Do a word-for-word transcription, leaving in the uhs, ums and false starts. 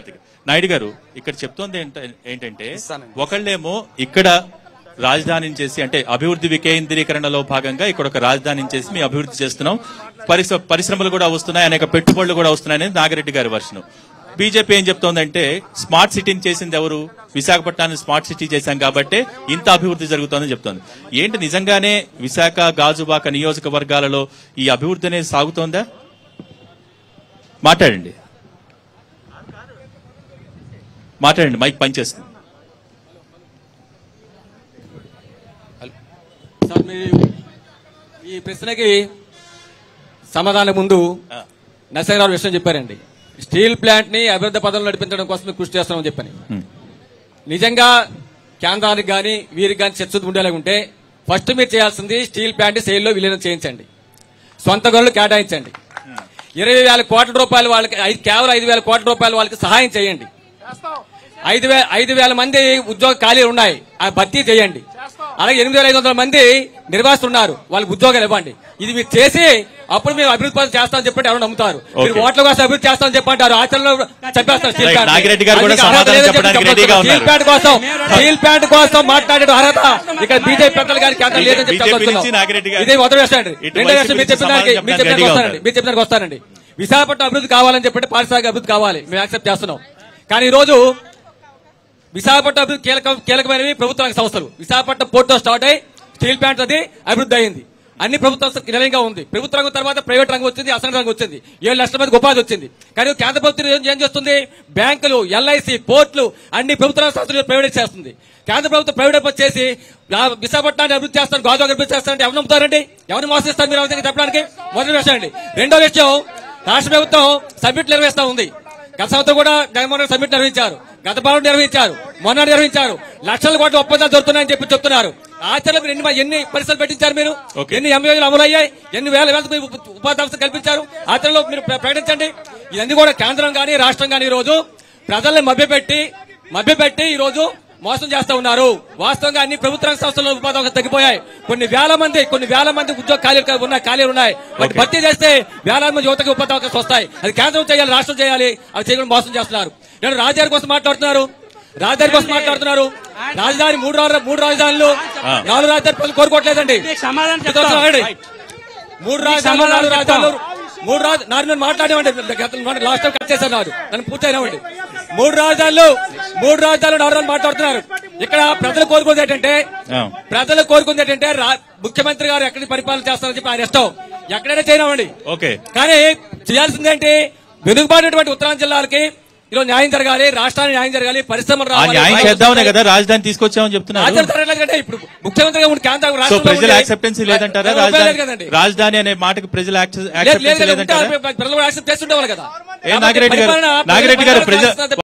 నాయుడు గారు ఇక్కడ చెప్తోంది ఏంటంటే ఒకళ్ళేమో ఇక్కడ రాజధాని చేసి అంటే అభివృద్ధి వికేంద్రీకరణలో భాగంగా ఇక్కడ ఒక రాజధాని చేసి మేము అభివృద్ధి చేస్తున్నాం, పరిశ్రమలు కూడా వస్తున్నాయి, అనేక పెట్టుబడులు కూడా వస్తున్నాయి అనేది నాగిరెడ్డి గారి వర్షను. బీజేపీ ఏం చెప్తోందంటే స్మార్ట్ సిటీని చేసింది ఎవరు? విశాఖపట్నాన్ని స్మార్ట్ సిటీ చేశాం కాబట్టి ఇంత అభివృద్ధి జరుగుతోందని చెప్తోంది. ఏంటి నిజంగానే విశాఖ గాజువాక నియోజకవర్గాలలో ఈ అభివృద్ధి అనేది సాగుతోందా? మాట్లాడండి మాట్లాడండి మైక్ పనిచేస్తుంది. ఈ ప్రశ్నకి సమాధానం ముందు నరసింహరావు విషయం చెప్పారండి. స్టీల్ ప్లాంట్ ని అభివృద్ధి పదంలో నడిపించడం కోసం కృషి చేస్తామని చెప్పని. నిజంగా కేంద్రానికి గాని వీరికి గాని చర్చ ఉండేలా ఉంటే ఫస్ట్ మీరు చేయాల్సింది స్టీల్ ప్లాంట్ సేల్లో విలీనం చేయించండి, సొంత గనులు కేటాయించండి, ఇరవై వేల కోట్ల రూపాయలు వాళ్ళకి కేవలం ఐదు వేల కోట్ల రూపాయలు వాళ్ళకి సహాయం చేయండి, ఐదు వేల ఐదు వేల మంది ఉద్యోగ ఖాళీలు ఉన్నాయి ఆ భర్తీ చేయండి, అలాగే ఎనిమిది వేల ఐదు వందల మంది నిర్వాసితులు ఉన్నారు వాళ్ళకి ఉద్యోగాలు ఇవ్వండి. ఇది మీరు చేసి అప్పుడు మేము అభివృద్ధి పనులు చేస్తామని చెప్పండి ఎవరు నమ్ముతారు. మీరు ఓట్ల కోసం అభివృద్ధి చేస్తామని చెప్పంటారు, ఆచరణలో చెప్పేస్తారు. స్టీల్ ప్లాంట్ కోసం స్టీల్ ప్లాంట్ కోసం మాట్లాడే అర్హత ఇక్కడ బీజేపీ పెద్దలు గారికి కేంద్రం లేదని చెప్పి ఇదే మొదటి విషయం అండి. రెండో విషయం మీరు చెప్పిన దానికి మీరు చెప్పిన వస్తానండి మీరు చెప్పిన వస్తానండి విశాఖపట్నం అభివృద్ధి కావాలని చెప్పండి, పారిశ్రామిక అభివృద్ధి కావాలి, మేము యాక్సెప్ట్ చేస్తున్నాం. కానీ ఈ రోజు విశాఖపట్నం అభివృద్ధి కీలక కీలకమైనవి ప్రభుత్వ రంగ సంస్థలు. విశాఖపట్నం పోర్టుతో స్టార్ట్ అయ్యి స్టీల్ ప్లాంట్ అది అభివృద్ధి అయింది, అన్ని ప్రభుత్వ నిలయంగా ఉంది. ప్రభుత్వ రంగం తర్వాత ప్రైవేట్ రంగం వచ్చింది, అసంఘటిత రంగం వచ్చింది, ఏడు లక్షల మందికి ఉపాధి వచ్చింది. కానీ కేంద్ర ప్రభుత్వం ఏం చేస్తుంది? బ్యాంకులు, ఎల్ఐసి, పోర్టులు అన్ని ప్రభుత్వ రంగ సంస్థలు ప్రైవేట్ చేస్తుంది. కేంద్ర ప్రభుత్వం ప్రైవేట్ చేసి విశాఖపట్నాన్ని అభివృద్ధి చేస్తాను, గాజువాక అభివృద్ధి చేస్తారంటే ఎవరు నమ్ముతారండి? ఎవరిని మోసిస్తారు మీరు అవసరం చెప్పడానికి? మొదటి విషయం అండి. రెండో విషయం, రాష్ట్ర ప్రభుత్వం సబ్మిట్ నిర్వహిస్తా ఉంది. గత సంవత్సరం కూడా జగన్మోహన్ రెడ్డి సబ్మిట్ నిర్వహించారు, గత పాలన నిర్వహించారు, మొన్న నిర్వహించారు. లక్షల కోట్ల ఒప్పందాలు దొరుకుతున్నాయని చెప్పి చెప్తున్నారు. ఆచరణ మీరు ఎన్ని ఎన్ని పరిస్థితులు పెట్టించారు? మీరు ఎన్ని ఎంఏలు అమలయ్యాయి? ఎన్ని వేల వేల ఉపాధి అవసరం కల్పించారు? ఆచరణలో మీరు ప్రకటించండి. ఇవన్నీ కూడా కేంద్రం గానీ రాష్ట్రం గానీ ఈ రోజు ప్రజల్ని మభ్యపెట్టి మభ్యపెట్టి ఈ రోజు మోసం చేస్తా ఉన్నారు. వాస్తవంగా అన్ని ప్రభుత్వ రంగ సంస్థల్లో ఉపాధి అవకాశాలు తగ్గిపోయాయి. కొన్ని వేల మంది కొన్ని వేల మంది ఉద్యోగ ఖాళీలు ఉన్నాయి ఖాళీలు ఉన్నాయి వాటి భర్తీ చేస్తే వేలాది మంది యువతకి ఉపాధి అవకాశాలు వస్తాయి. అది కేంద్రం చేయాలి, రాష్ట్రం చేయాలి. అది చేయకుండా మోసం చేస్తున్నారు. నేను రాజధాని కోసం మాట్లాడుతున్నారు రాజధాని కోసం మాట్లాడుతున్నారు రాజధాని మూడు మూడు రాజధానులు నాలుగు రాజధాని కోరుకోవట్లేదండి. మూడు రాజధానులు నాలుగు రాజధానులు మూడు రాజు నాలుగు మాట్లాడేవండి. లాస్ట్ టైం కట్ చేశారు నాడు నన్ను పూర్తయినామండి. మూడు రాజధానులు మూడు రాజధానులు నాలుగు రోజులు మాట్లాడుతున్నారు. ఇక్కడ ప్రజలు కోరుకుంది ఏంటంటే ప్రజలు కోరుకుంది ఏంటంటే ముఖ్యమంత్రి గారు ఎక్కడికి పరిపాలన చేస్తారని చెప్పి ఆయన ఇష్టం, ఎక్కడైనా చేయనామండి. కానీ చేయాల్సిందేంటి? వెనుకబాటినటువంటి ఉత్తరాంధ్ర జిల్లాలకి ఈరోజు న్యాయం జరగాలి, రాష్ట్రానికి న్యాయం జరగాలి, పరిశ్రమలు రావాలి కదా రాజధాని తీసుకొచ్చామని చెప్తున్నారు. ఇప్పుడు ముఖ్యమంత్రిగా ఉండి కేంద్ర ప్రజల యాక్సెప్టెన్సీ లేదంటారా? రాజధాని అనే మాటకి ప్రజల ప్రజలు యాక్సెప్ట్ చేస్తుండేవాళ్ళు కదా. నాగిరెడ్డి గారు నాగిరెడ్డి గారు ప్రజలు